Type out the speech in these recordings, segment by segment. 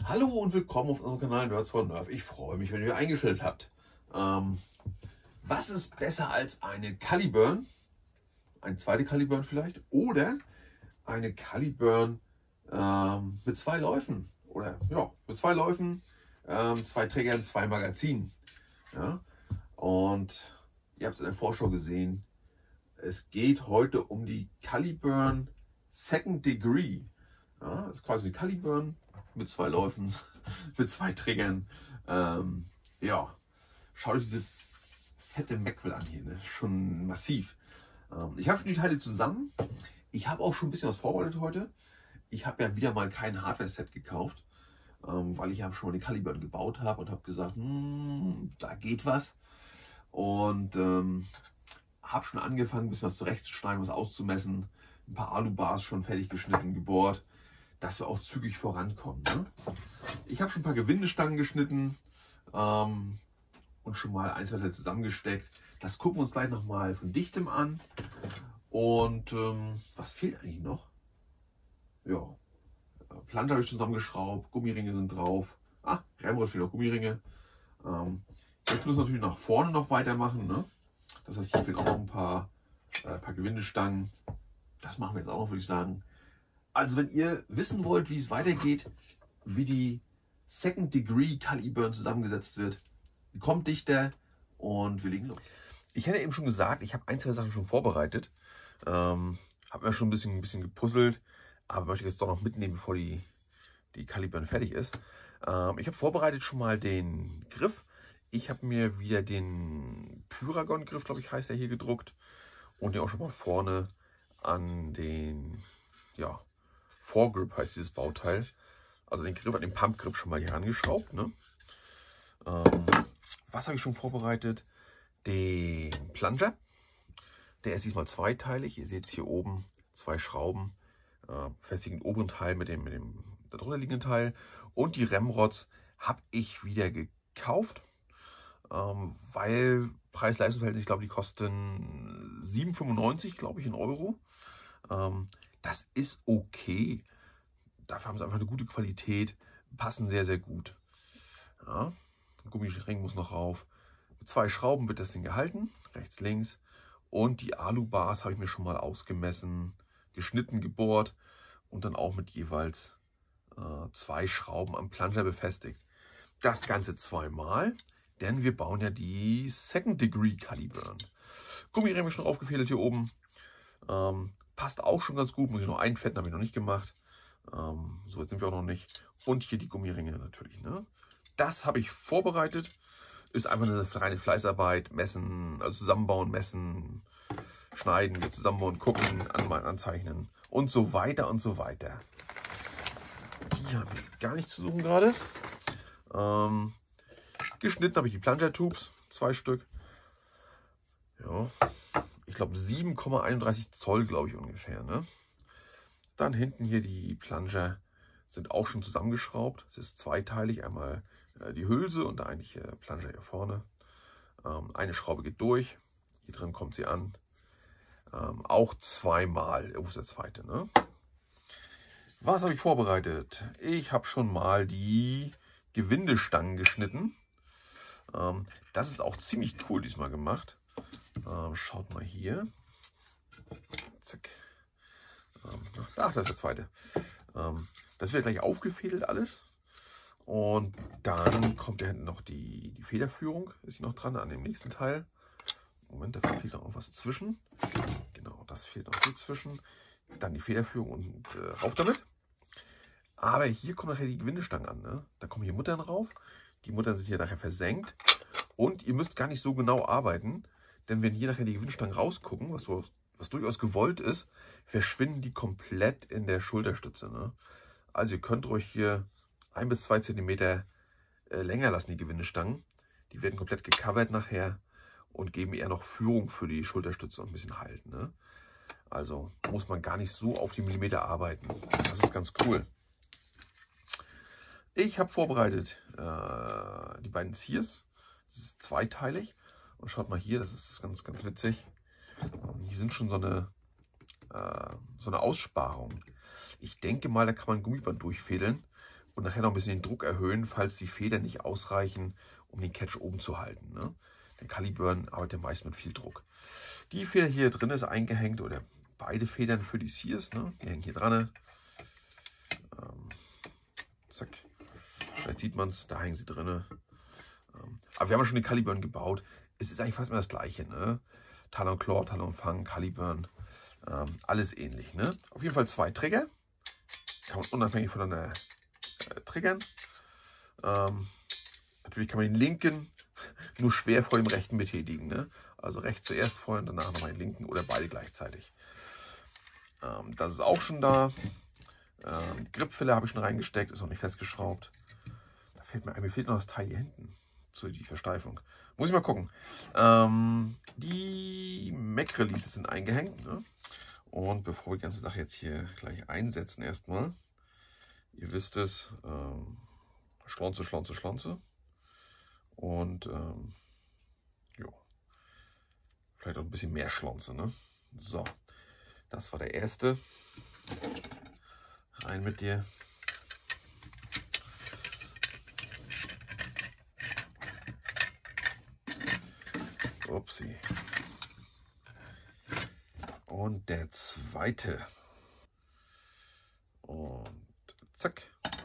Hallo und willkommen auf unserem Kanal Nerds for Nerf. Ich freue mich, wenn ihr eingeschaltet habt. Was ist besser als eine Caliburn? Eine zweite Caliburn vielleicht? Oder eine Caliburn mit zwei Läufen? Oder ja, mit zwei Läufen, zwei Trägern, zwei Magazinen. Ja? Und ihr habt es in der Vorschau gesehen. Es geht heute um die Caliburn Second Degree. Ja, das ist quasi eine Caliburn mit zwei Läufen, mit zwei Trägern. Ja, schaut euch dieses fette Mackwell an hier, ne? Schon massiv. Ich habe schon die Teile zusammen. Ich habe auch schon ein bisschen was vorbereitet heute. Ich habe ja wieder mal kein Hardware-Set gekauft, weil ich ja schon mal eine Caliburn gebaut habe und habe gesagt, da geht was. Und habe schon angefangen, ein bisschen was zurechtzuschneiden, was auszumessen. Ein paar Alubars schon fertig geschnitten, gebohrt, dass wir auch zügig vorankommen. Ne? Ich habe schon ein paar Gewindestangen geschnitten und schon mal ein, zwei Teile zusammengesteckt. Das gucken wir uns gleich nochmal von Dichtem an. Und was fehlt eigentlich noch? Ja, Plunger habe ich zusammengeschraubt, Gummiringe sind drauf. Remrod fehlen noch Gummiringe. Jetzt müssen wir natürlich nach vorne noch weitermachen. Ne? Das heißt, hier fehlen auch noch ein paar Gewindestangen. Das machen wir jetzt auch noch, würde ich sagen. Also wenn ihr wissen wollt, wie es weitergeht, wie die Second Degree Caliburn zusammengesetzt wird, kommt Dichter und wir legen los. Ich hatte eben schon gesagt, ich habe ein, zwei Sachen schon vorbereitet. Habe mir schon ein bisschen gepuzzelt, aber möchte jetzt doch noch mitnehmen, bevor die Caliburn fertig ist. Ich habe vorbereitet schon mal den Griff. Ich habe mir wieder den Pyragon-Griff, glaube ich, heißt der hier, gedruckt. Und den auch schon mal vorne an den, ja, Foregrip heißt dieses Bauteil. Also den Griff, an den Pump-Grip schon mal hier angeschraubt. Ne? Was habe ich schon vorbereitet? Den Plunger. Der ist diesmal zweiteilig. Ihr seht es hier oben, zwei Schrauben. Festigen den oberen Teil mit dem darunter liegenden Teil. Und die Remrods habe ich wieder gekauft. Weil Preis-Leistungs-Verhältnis, ich glaube, die kosten 7,95 €, glaube ich, in Euro. Das ist okay. Dafür haben sie einfach eine gute Qualität, passen sehr, sehr gut. Ja, der Gummiring muss noch rauf. Mit zwei Schrauben wird das Ding gehalten, rechts, links. Und die Alubars habe ich mir schon mal ausgemessen, geschnitten, gebohrt und dann auch mit jeweils zwei Schrauben am Plunger befestigt. Das Ganze zweimal. Denn wir bauen ja die Second Degree Caliburn. Gummiring habe ich schon aufgefädelt hier oben. Passt auch schon ganz gut. Muss ich noch einfetten, habe ich noch nicht gemacht. So weit sind wir auch noch nicht. Und hier die Gummiringe natürlich. Ne? Das habe ich vorbereitet. Ist einfach eine reine Fleißarbeit. Messen, also zusammenbauen, messen, schneiden, wieder zusammenbauen, gucken, anzeichnen und so weiter und so weiter. Die haben gar nichts zu suchen gerade. Geschnitten habe ich die Plunger Tubes, zwei Stück. Ja, ich glaube 7,31 Zoll, glaube ich ungefähr. Ne? Dann hinten hier die Plunger sind auch schon zusammengeschraubt. Es ist zweiteilig, einmal die Hülse und der eigentliche Plunger hier vorne. Eine Schraube geht durch, hier drin kommt sie an. Auch zweimal, wo ist der zweite? Ne? Was habe ich vorbereitet? Ich habe schon mal die Gewindestangen geschnitten. Das ist auch ziemlich cool diesmal gemacht. Schaut mal hier. Zack. Das ist der zweite. Das wird gleich aufgefädelt alles. Und dann kommt da hinten noch die Federführung. Ist hier noch dran an dem nächsten Teil. Moment, da fehlt noch was zwischen. Genau, das fehlt noch hier zwischen. Dann die Federführung und rauf damit. Aber hier kommen nachher die Gewindestangen an. Ne? Da kommen hier Muttern rauf. Die Muttern sind hier nachher versenkt. Und ihr müsst gar nicht so genau arbeiten, denn wenn hier nachher die Gewindestangen rausgucken, was durchaus gewollt ist, verschwinden die komplett in der Schulterstütze. Ne? Also ihr könnt ruhig hier 1 bis 2 cm länger lassen, die Gewindestangen. Die werden komplett gecovert nachher und geben eher noch Führung für die Schulterstütze und ein bisschen Halt. Ne? Also muss man gar nicht so auf die Millimeter arbeiten. Das ist ganz cool. Ich habe vorbereitet die beiden Ziers. Das ist zweiteilig. Und schaut mal hier, das ist ganz, ganz witzig. Hier sind schon so eine Aussparung. Ich denke mal, da kann man Gummiband durchfädeln. und nachher noch ein bisschen den Druck erhöhen, falls die Federn nicht ausreichen, um den Catch oben zu halten. Ne? Der Caliburn arbeitet meist mit viel Druck. Die Feder hier drin ist eingehängt, oder beide Federn für die Sears, ne? Die hängen hier dran. Zack. Vielleicht sieht man es, da hängen sie drin. Aber wir haben ja schon den Caliburn gebaut. Es ist eigentlich fast immer das gleiche. Ne? Talon Claw, Talon Fang, Caliburn. Alles ähnlich. Ne? Auf jeden Fall 2 Trigger. Kann man unabhängig voneinander triggern. Natürlich kann man den linken nur schwer vor dem rechten betätigen. Ne? Also rechts zuerst vorher und danach nochmal den linken oder beide gleichzeitig. Das ist auch schon da. Gripfiller habe ich schon reingesteckt, ist noch nicht festgeschraubt. Da fehlt mir noch das Teil hier hinten zu die Versteifung. Muss ich mal gucken. Die Mac-Releases sind eingehängt. Ne? Und bevor wir die ganze Sache jetzt hier gleich einsetzen, erstmal, ihr wisst es, Schlonze, Schlonze, Schlonze. Und jo, vielleicht auch ein bisschen mehr Schlonze. Ne? So, das war der erste. Rein mit dir. Upsi. Und der zweite. Und zack.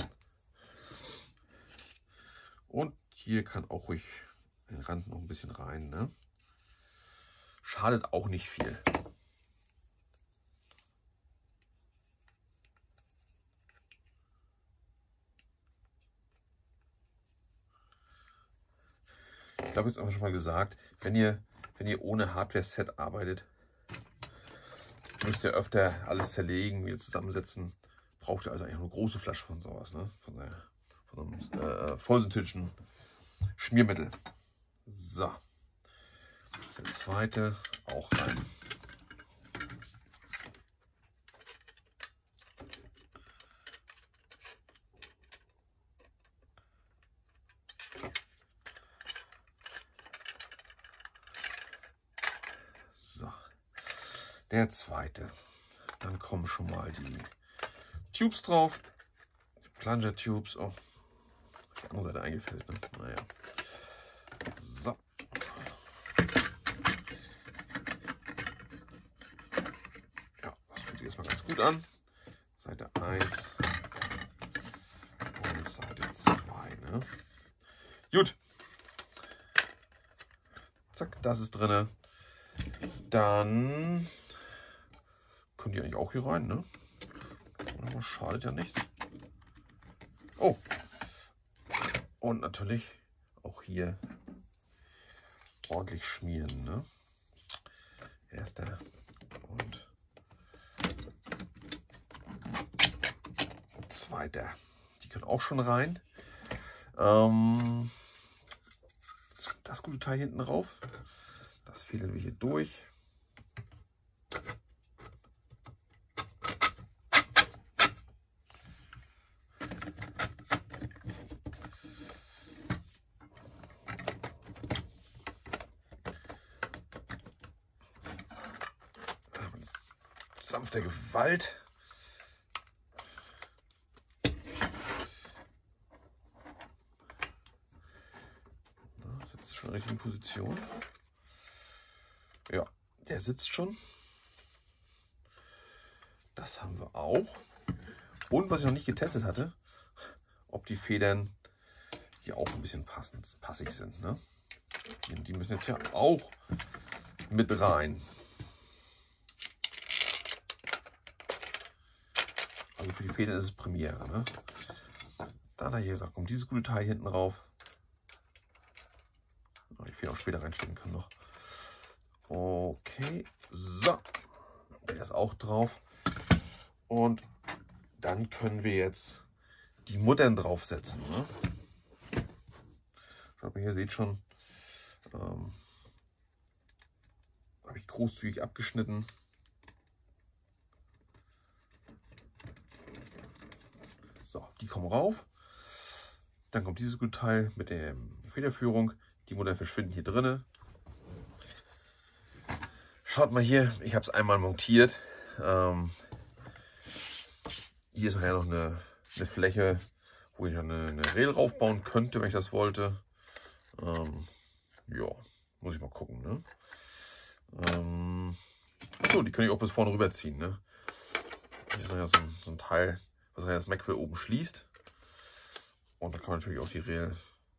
Und hier kann auch ruhig den Rand noch ein bisschen rein. Ne? Schadet auch nicht viel. Ich glaube, jetzt haben wir schon mal gesagt, wenn ihr ohne Hardware-Set arbeitet, müsst ihr öfter alles zerlegen, wieder zusammensetzen. Braucht ihr also eigentlich eine große Flasche von sowas, ne? Von einem vollsynthetischen Schmiermittel. So. Das ist der zweite, auch rein. So. Der zweite. Dann kommen schon mal die Tubes drauf. Die Plunger Tubes. Oh, auf die andere Seite eingefüllt. Ne? Naja. So. Ja, das fühlt sich erstmal ganz gut an. Seite 1 und Seite 2. Ne? Gut. Zack, das ist drin. Dann können die eigentlich auch hier rein, ne? Aber schadet ja nichts. Oh. Und natürlich auch hier ordentlich schmieren, ne? Erster und zweiter. Die können auch schon rein. Das gute Teil hinten rauf. Das fädeln wir hier durch. Sanfter Gewalt. Sitzt schon richtig in Position. Ja, der sitzt schon. Das haben wir auch. Und was ich noch nicht getestet hatte, ob die Federn hier auch ein bisschen passig sind. Ne? Die müssen jetzt ja auch mit rein. Also für die Federn ist es Premiere. Ne? Dann habe ich gesagt, kommt dieses gute Teil hinten rauf. Ich will auch später reinstecken können noch. Okay, so. Der ist auch drauf. Und dann können wir jetzt die Muttern draufsetzen. Ne? Schaut mal, hier seht schon, habe ich großzügig abgeschnitten. So, die kommen rauf. Dann kommt dieses gute Teil mit der Federführung. Die Muttern verschwinden hier drinne. Schaut mal hier, ich habe es einmal montiert. Hier ist nachher noch eine Fläche, wo ich eine Rail raufbauen könnte, wenn ich das wollte. Ja, muss ich mal gucken. Ne? Achso, die kann ich auch bis vorne rüberziehen. Ne? Hier ist ja so ein Teil, was ja das Macquill oben schließt. Und da kann man natürlich auch die Rail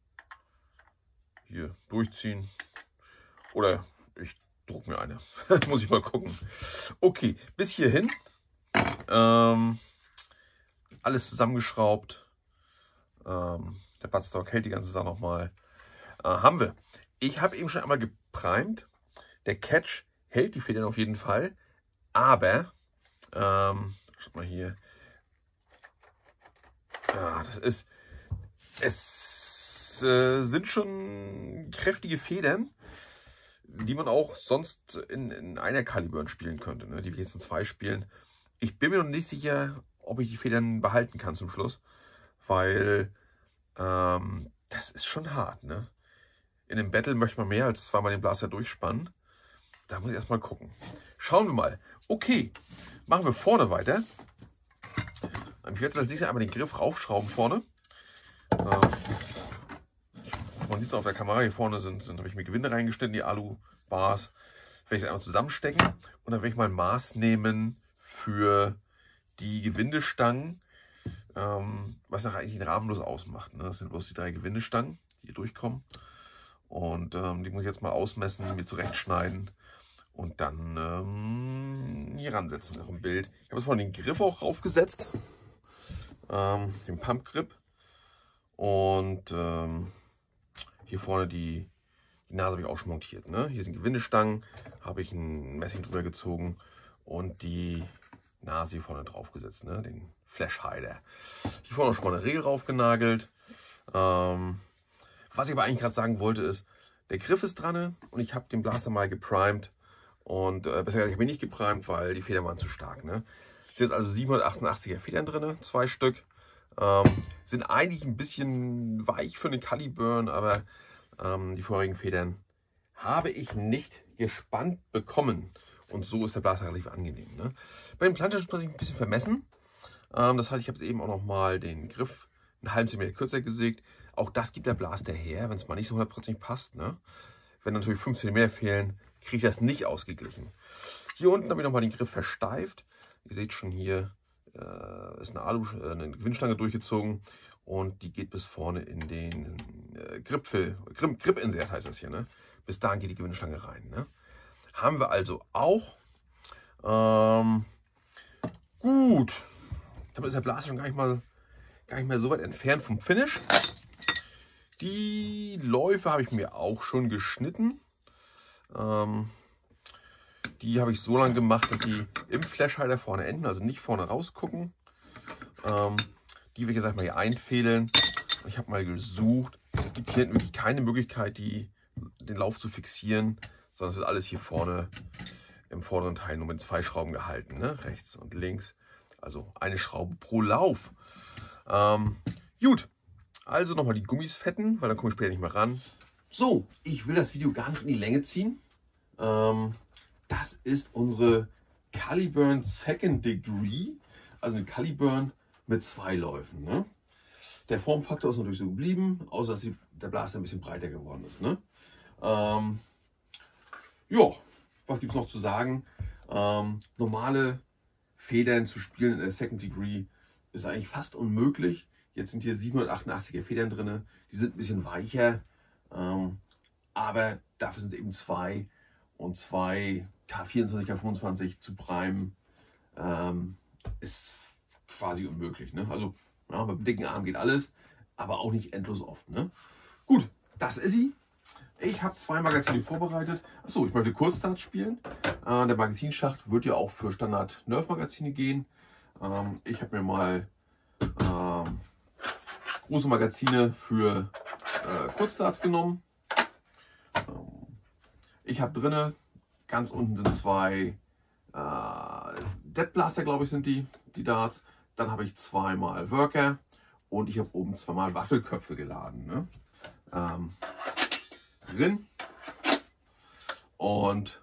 hier durchziehen. Oder ich drucke mir eine. Muss ich mal gucken. Okay, bis hierhin. Alles zusammengeschraubt. Der Buttstock hält die ganze Sache nochmal. Haben wir. Ich habe eben schon einmal geprimed. Der Catch hält die Federn auf jeden Fall. Aber, schaut mal hier. Es sind schon kräftige Federn, die man auch sonst in einer Caliburn spielen könnte. Ne? Die wir jetzt in 2 spielen. Ich bin mir noch nicht sicher, ob ich die Federn behalten kann zum Schluss. Weil das ist schon hart. Ne? In einem Battle möchte man mehr als 2-mal den Blaster durchspannen. Da muss ich erstmal gucken. Schauen wir mal. Okay, machen wir vorne weiter. Ich werde als nächstes einmal den Griff raufschrauben vorne. Man sieht es auf der Kamera, hier vorne habe ich mir Gewinde reingeschnitten, die Alu-Bars. Werde ich sie einmal zusammenstecken und dann werde ich mal ein Maß nehmen für die Gewindestangen, was nachher eigentlich den Rahmen bloß ausmacht. Ne? Das sind bloß die 3 Gewindestangen, die hier durchkommen. Und die muss ich jetzt mal ausmessen, mir zurechtschneiden und dann hier ransetzen auf dem Bild. Ich habe jetzt vorhin den Griff auch raufgesetzt, den Pump Grip. Und hier vorne die Nase habe ich auch schon montiert. Ne? Hier sind Gewindestangen, habe ich ein Messing drüber gezogen und die Nase hier vorne drauf gesetzt, ne? Den Flash Hider. Hier vorne schon mal eine Regel raufgenagelt. Was ich aber eigentlich gerade sagen wollte ist, der Griff ist dran und ich habe den Blaster mal geprimed. Und besser gesagt, ich habe ihn nicht geprimed, weil die Federn waren zu stark. Ne? Es sind jetzt also 788er Federn drin, 2 Stück. Sind eigentlich ein bisschen weich für eine Caliburn, aber die vorherigen Federn habe ich nicht gespannt bekommen. Und so ist der Blaster relativ angenehm. Ne? Bei dem Planscher muss ich ein bisschen vermessen. Das heißt, ich habe jetzt eben auch noch mal den Griff einen halben Zentimeter kürzer gesägt. Auch das gibt der Blaster her, wenn es mal nicht so 100% passt. Ne? Wenn natürlich 5 cm fehlen, kriege ich das nicht ausgeglichen. Hier unten habe ich nochmal den Griff versteift. Ihr seht schon hier, ist eine Gewindstange durchgezogen und die geht bis vorne in den Grip-Insert heißt das hier. Ne? Bis dahin geht die Gewindstange rein. Ne? Haben wir also auch. Gut. Damit ist der Blaster schon gar nicht mehr so weit entfernt vom Finish. Die Läufe habe ich mir auch schon geschnitten. Die habe ich so lange gemacht, dass sie im Flashhider vorne enden, also nicht vorne rausgucken. Die will ich jetzt einfach mal hier einfädeln. Ich habe mal gesucht. Es gibt hier wirklich keine Möglichkeit, den Lauf zu fixieren, sondern es wird alles hier vorne im vorderen Teil nur mit 2 Schrauben gehalten, ne? Rechts und links. Also eine Schraube pro Lauf. Gut, also nochmal die Gummis fetten, weil dann komme ich später nicht mehr ran. So, ich will das Video gar nicht in die Länge ziehen. Das ist unsere Caliburn Second Degree, also eine Caliburn mit 2 Läufen. Ne? Der Formfaktor ist natürlich so geblieben, außer dass der Blaster ein bisschen breiter geworden ist. Ne? Ja, was gibt es noch zu sagen? Normale Federn zu spielen in der Second Degree ist eigentlich fast unmöglich. Jetzt sind hier 788er Federn drin, die sind ein bisschen weicher, aber dafür sind es eben 2 und 2 K24, K25 zu primen ist quasi unmöglich. Ne? Also ja, mit dem dicken Arm geht alles, aber auch nicht endlos oft. Ne? Gut, das ist sie. Ich habe 2 Magazine vorbereitet. Achso, ich möchte Kurzstart spielen. Der Magazinschacht wird ja auch für Standard Nerf-Magazine gehen. Ich habe mir mal große Magazine für Kurzstarts genommen. Ich habe drinne, ganz unten sind 2 Dead Blaster, glaube ich, sind die Darts. Dann habe ich 2-mal Worker und ich habe oben 2-mal Waffelköpfe geladen. Ne? Drin. Und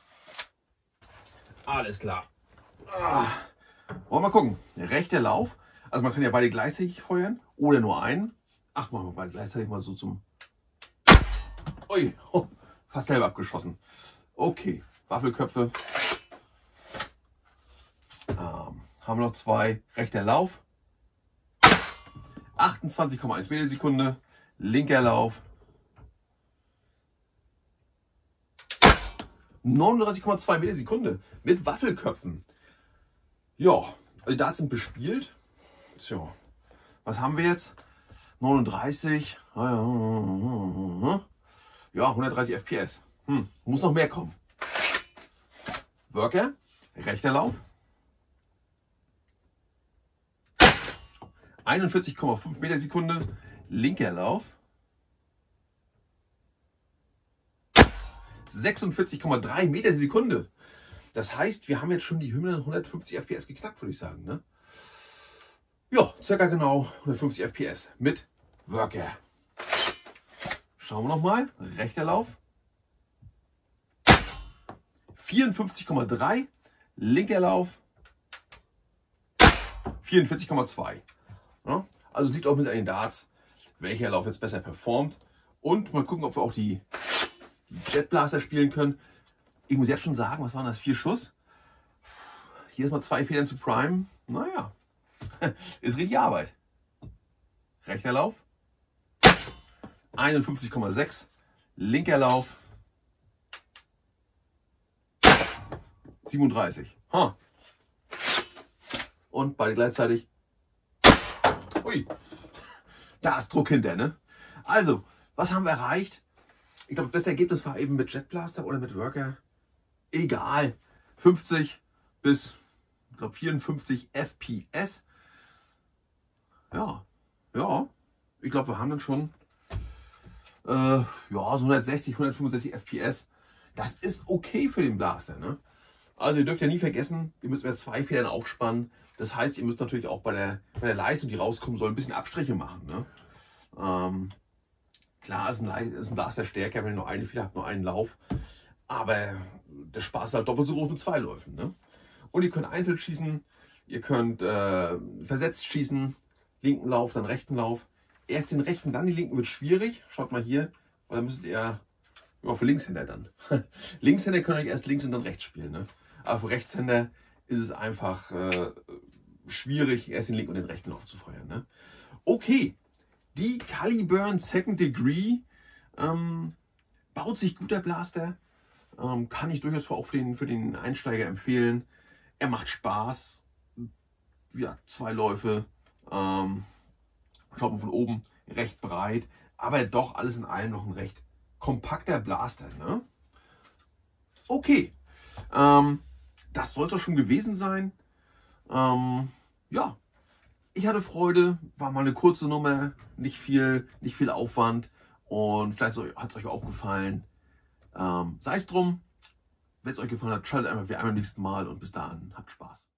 alles klar. Wollen wir mal gucken. Rechter Lauf. Also man kann ja beide gleichzeitig feuern oder nur einen. Ach, machen wir mal gleichzeitig mal so zum... Ui, oh, fast selber abgeschossen. Okay, Waffelköpfe. Haben wir noch zwei. Rechter Lauf. 28,1 Millisekunde. Linker Lauf. 39,2 Millisekunde mit Waffelköpfen. Ja, also da sind bespielt. Tja, was haben wir jetzt? 39. Ja, 130 FPS. Muss noch mehr kommen. Worker, rechter Lauf. 41,5 Millisekunde. Linker Lauf. 46,3 Meter die Sekunde. Das heißt, wir haben jetzt schon die 150 FPS geknackt, würde ich sagen. Ne? Ja, circa genau 150 FPS mit Worker. Schauen wir nochmal. Rechter Lauf. 54,3. Linker Lauf. 44,2. Ja, also es liegt auch ein bisschen an den Darts, welcher Lauf jetzt besser performt. Und mal gucken, ob wir auch die Jet Blaster spielen können. Ich muss jetzt schon sagen, was waren das? 4 Schuss. Hier ist mal 2 Federn zu Prime. Naja, ist richtig Arbeit. Rechter Lauf. 51,6. Linker Lauf. 37. Und beide gleichzeitig. Ui, da ist Druck hinter, ne? Also, was haben wir erreicht? Ich glaube, das beste Ergebnis war eben mit Jet Blaster oder mit Worker. Egal. 50 bis, ich glaube, 54 FPS. Ja. Ich glaube, wir haben dann schon ja, so 160, 165 FPS. Das ist okay für den Blaster, ne? Also ihr dürft ja nie vergessen, ihr müsst ja 2 Federn aufspannen. Das heißt, ihr müsst natürlich auch bei der Leistung, die rauskommen soll, ein bisschen Abstriche machen. Ne? Klar ist ein Blaster stärker, wenn ihr nur eine Feder habt, nur einen Lauf. Aber der Spaß ist halt doppelt so groß mit 2 Läufen. Ne? Und ihr könnt einzeln schießen, ihr könnt versetzt schießen, linken Lauf, dann rechten Lauf. Erst den rechten, dann den linken wird schwierig. Schaut mal hier, weil dann müsstet ihr für Linkshänder dann. Linkshänder können euch erst links und dann rechts spielen. Ne? Aber für Rechtshänder ist es einfach schwierig, erst den linken und den rechten Lauf zu feuern. Ne? Okay, die Caliburn Second Degree baut sich gut, der Blaster. Kann ich durchaus auch für den Einsteiger empfehlen. Er macht Spaß. Ja, 2 Läufe. Schaut man von oben, recht breit. Aber doch alles in allem noch ein recht kompakter Blaster. Ne? Okay. Das sollte schon gewesen sein. Ja, ich hatte Freude, war mal eine kurze Nummer, nicht viel Aufwand und vielleicht hat es euch auch gefallen. Sei es drum, wenn es euch gefallen hat, schaltet einfach wie einmal beim nächsten Mal und bis dahin, habt Spaß.